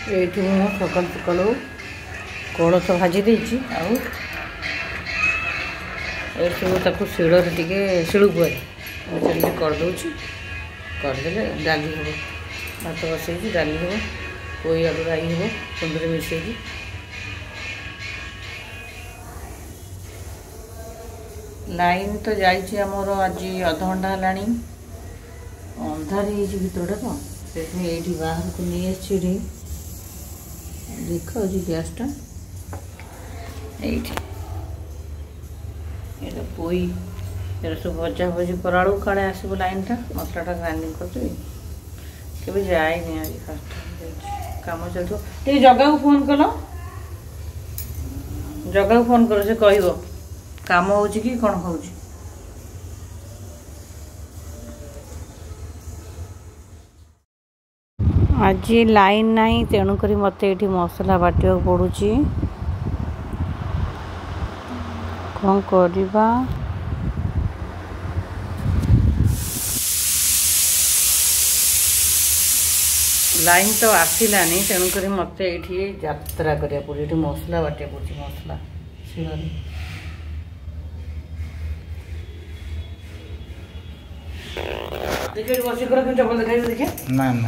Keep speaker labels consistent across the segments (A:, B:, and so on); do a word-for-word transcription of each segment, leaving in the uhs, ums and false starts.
A: ये सकाल सकाल कोलथ भाजी देती आउ सब शिल टे शिलु पुए करदे करदे डाली हम भात बसई डाली हम पोई आलू राई हम कुंदरी मिसेगी लाइन तो जाइए आमर आज अध घंटा है अंधार भितर तो ये बाहर को नहीं आसी देखा गैसटा ये पोई ये सब भजा भजी करा काले आसब लाइनटा मसलाटा ग्राइंडिंग कर जाए आज फास्ट कम चलते जगह को फोन कल जगह को फोन कर से कह काम हो कि कौन हो आज लाइन नहीं तेणुक मत ये मसला बाटा पड़ुची कौन करवा लाइन तो आसलानी तेणुक मत ये यात्रा करा पड़े ये मसला बाटा पड़ी मसला शिल देखिए बस कर चपल दिखाई देखिए
B: ना ना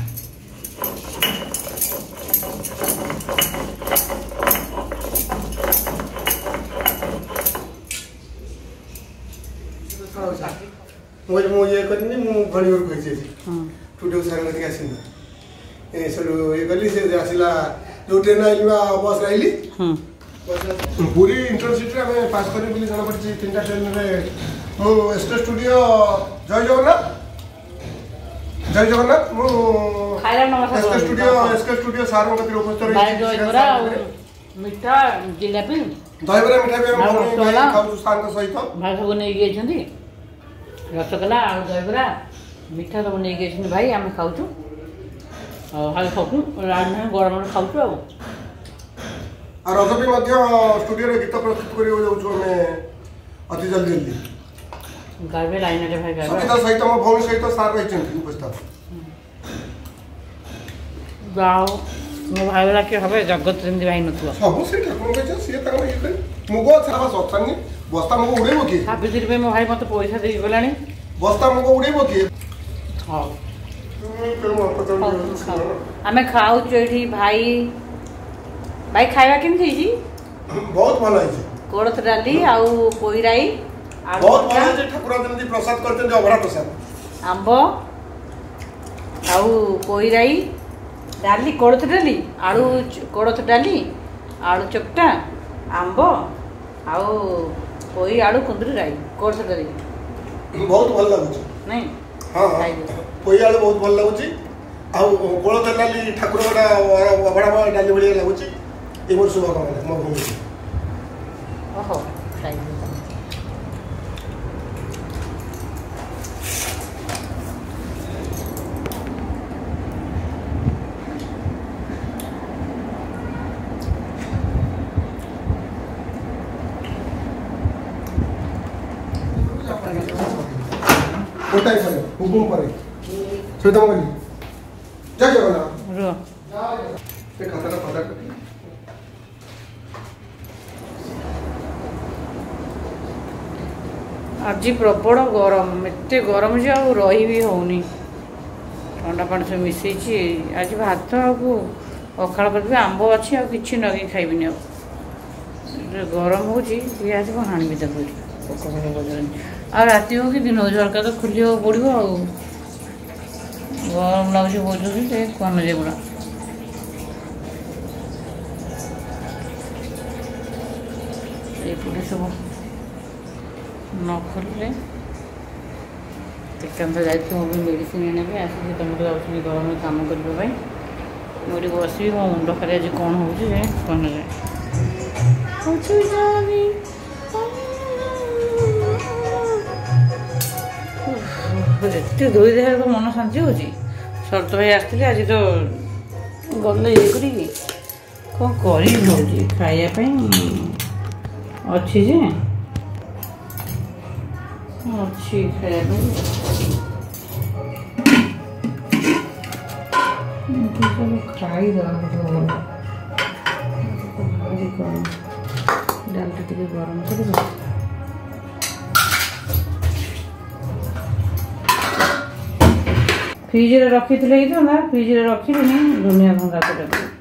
C: मुझे मु ये करनी मु घणी और कहि छी टुडे सार गति आसिन ए सलो ये गली से आसिला जो ट्रेन आइलवा बस आइली हम पूरी इंटरसिटी में पास करी बोली जाना पड़ची तीनटा ट्रेन रे मु एस्टे स्टूडियो जय जगन्नाथ जय जगन्नाथ मु
A: खाइला नमस्कार
C: एस्टे स्टूडियो एस्टे स्टूडियो सार में कति उपस्थित रही
A: जय बरा मिठा जिलेबी
C: दहीबरा मिठा भी हम खाऊ स्थान सहित
A: भाई सब नहीं गए छथि रसगोल्ला आलू दहीबरा मिठा सब नहीं गए भाई आम खाऊ हाल खाऊ राजधानी गरम खाऊ
C: आ रज भी स्टूडियो रे गीत प्रस्तुत करियो जाउछु हमें अति जल्दी जल्दी
A: गावे लाइन रे भाई गावे
C: समिता सहित हम भौणी सहित सार रहिछन उपस्थित
A: जाओ मो भाई वाला के हबे जगत जिंदी भाई नथुआ
C: सब से ठाकुर के से तक ये कर मुगो छाबा सत्संग बस्ता मुगो उड़ेबो की
A: साबित्री रुपए मो भाई मते पैसा दे गलानी
C: बस्ता मुगो उड़ेबो की
A: हां हमें खाऊ चोठी भाई भाई खाइबा केन थी जी
C: बहुत भलो है
A: कोड़थ डाली आउ पोईराई
C: बहुत भलो है ठाकुर जल्दी प्रसाद करते जो अभरा प्रसाद
A: आंबो आउ पोईराई डाली कोड़थ डाली आलू कोड़थ डाली आलू चपटा आंबो आउ पोई आलू कुंदरी राई कोड़थ डाली
C: बहुत भल लागुची
A: नहीं
C: हां पोई आलू बहुत भल लागुची आउ कोड़थ डाली ठाकुर बड़ा बड़ा डाली बड़ी लागुची ए मोर शुभ कामना मो भूमि
A: ओहो खाई
C: कोटाई करे हुकुम करे सुधा मगली जय जगन्नाथ
A: रो
C: पे खाता खाता कर
A: आज प्रबल गरम एत गरम जे आ रही भी होनी ठंडा पानी सब मिसई आज भात आगु पखाड़ कर आंब अच्छी आ कि नगे खाइबिनी गरम हो आज कौन हाणबी तक पोक आ राति हो कि दिन हो झरका तो खुली पड़ो आ गरम लगुच बोझुच से कौन जेगुड़ा ये सब न खोलिले एकांत जाइए मुझे मेडिसिन आने आसिक तुम जाऊँगी गरम कम करने मुझे बस मो मुंड खाली आज कौन हो कौन एत धोई देह तो मन शांति हो शरत भाई आसते आज तो गले ये कौन कर खायापी अच्छी जे अच्छी खाया खाई डाल टे गरम कर फ्रिज रे रखी थे ना फ्रिज रे रखी दुनिया भंगा तो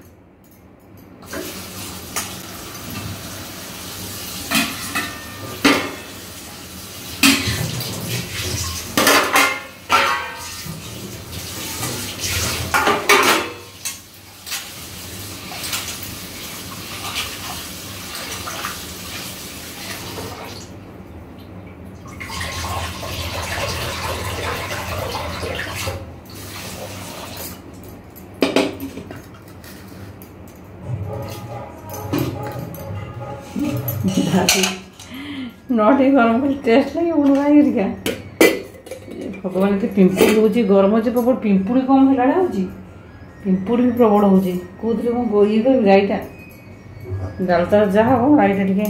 A: नट गरम कर टेस्ट लगे उड़ क्या भगवान के पिंपुड़ी हो गरम हो प्रबल पिंपुड़ी कम है हो पिंपुड़ी भी प्रबल हो कौन ये कर गाईटा डालता जहाँ हो गाईटा टे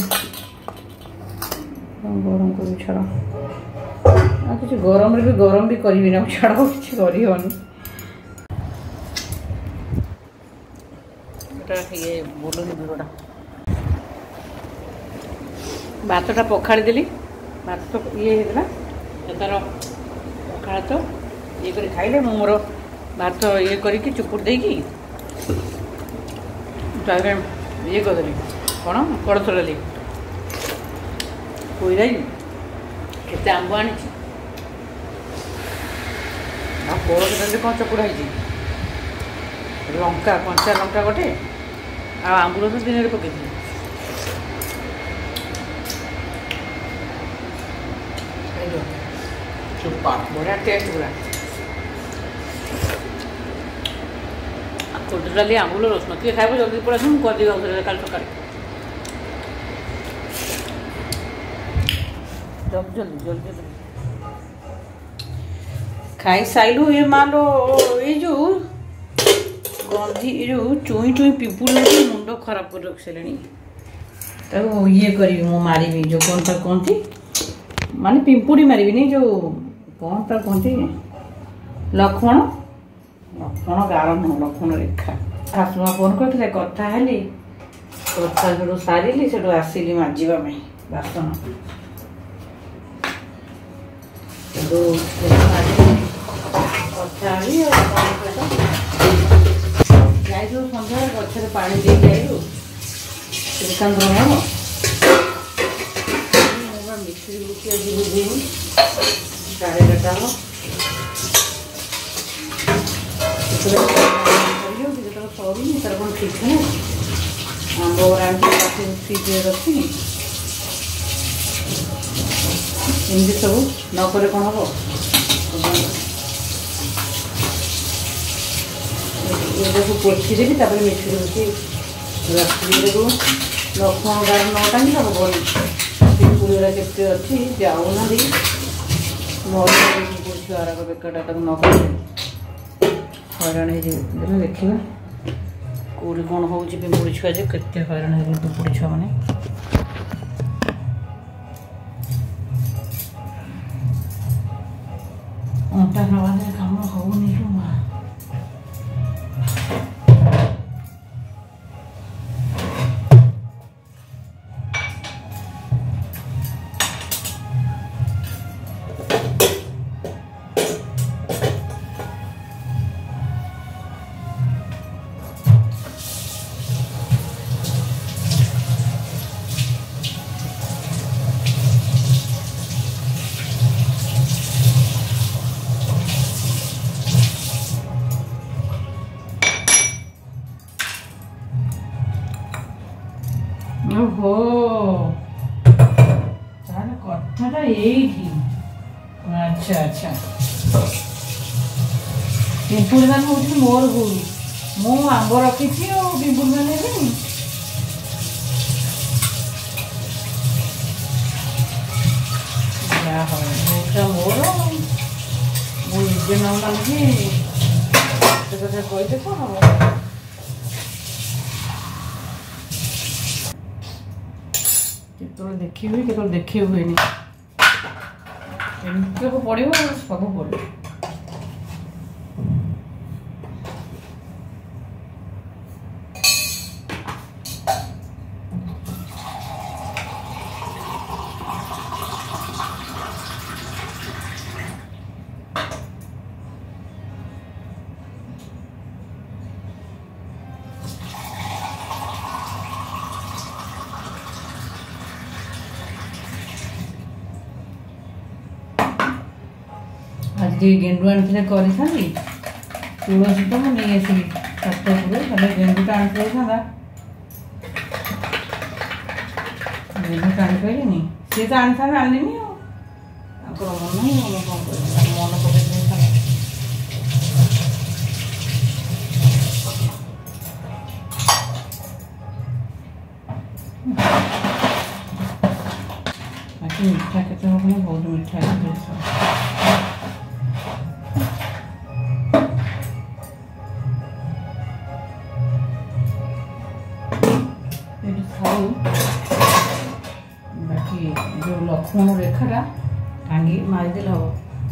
A: गरम कर छाड़ कि गरम भी गरम भी करी ना छाड़ कि ये बोलूनी भिड़टा भातटा पखाड़ी देली भात तो ये होता तार पखाड़ तो ये कर खाइले मोर भात ये करके चुपुड़ देकी ये करदेली कौन कोड़थ डाली कोई जाई केते आंब आनी कोड़थ डाली कौन चकुड़ा लंका कंचा लंका गोटे आंबुल तो दिन पकई बढ़िया टेस्ट पूरा कोड़थ डाली आंबुल रसुण किए खाइब जल्दी पड़ा मुझे करदेवी आउे कल सका जल्दी जल्दी जल्दी जल्दी खाई साइलु ये मालो ये जो गंधी जो चुई चुई पिंपुड़ी मुंड खराब कर रख सारे ये करी मु मारी जो कौन तक कहती माने पिंपुड़ी मारी नहीं जो कौन तक कहती लक्ष्मण लक्ष्मण गार नुह लक्ष्मण रेखा शाशुमा फोन करते कथा हेली कथा जो सारे से आसिली माजिबा बासन कथा गाई सन्ध्या गचर पा दे जाइलु श्रीकांत हम मिस्त्री बुकी आज बुझेनी साढ़े एगारटा हम सरी तार कौन ठीक है आंब फ्रिज रखी एमती सब नक कौन हम ये पोछी देवी मिस्त्री बुकी रखी लक्ष्मण गाड़ न टांगी हेनी पिंपुड़ी गुड़ा के अच्छी जाऊना छुआर बेकटा तक न हैरान हो देखा कौटी कौन हो पिंपुड़ी छुआ जो केते हैरान हो पिंपुड़ी छुआ मैंने अंटा नवाने काम होनी माँ ओहो तार कथाटा एठी अच्छा अच्छा पिंपुड़ी मान हूँ मोर गुरु मु आंब रखी पिंपुड़ी मान मोर मुझे न मानी कथा कहते कौन हम केतल देखी हुए केतल देखी हुए पड़ो सब पड़ो आज गेंडु आनी करी तुलसी तो मुझे नहीं आसली छात खाली गेंडुटा आनी था गेंडु आनी पारे सी तो आनी था आनी मन ही मन कौन कर मन पकड़ मीठा केते हो बहुत मीठा खाऊ बाकी जो लक्ष्मण रेखाटा टांगी मारिदेले हम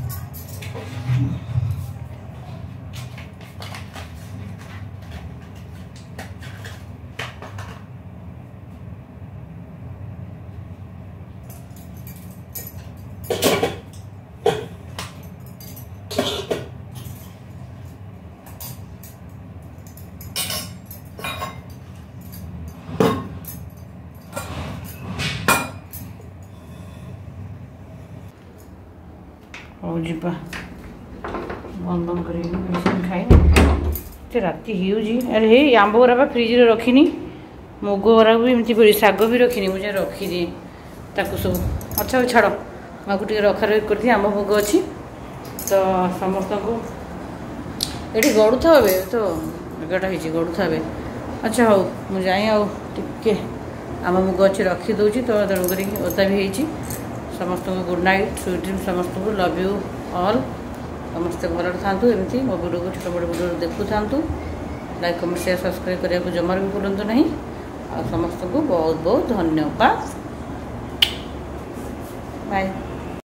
A: हौ जीवा बंद बंद कर खाई राति होजी अरे हे आंब गुरा फ्रिज रे रखिनी मुग गुरा भी एमती शाग भी रखिनी मुझे रखीदिए ताकू सब अच्छा छाड़ मुझे रखा रखी कर आंब मुग अच्छी तो समस्त को ये गड़ू था तो एगारटा हो गड़ू था अच्छा हौ मुझे जाए आके आंब मुग अच्छी रखी दूची तो तेणुक ओदा भी होती समस्त को गुड नाइट स्वीट ड्रीम समस्त को लव यू ऑल समस्ते भल था एमती मो वीडियो को छोट बड़ वीडियो देखु था लाइक कमेंट शेयर सब्सक्राइब करने को जमार भी भूलु नहीं आ समस्त को बहुत बहुत धन्यवाद बाय।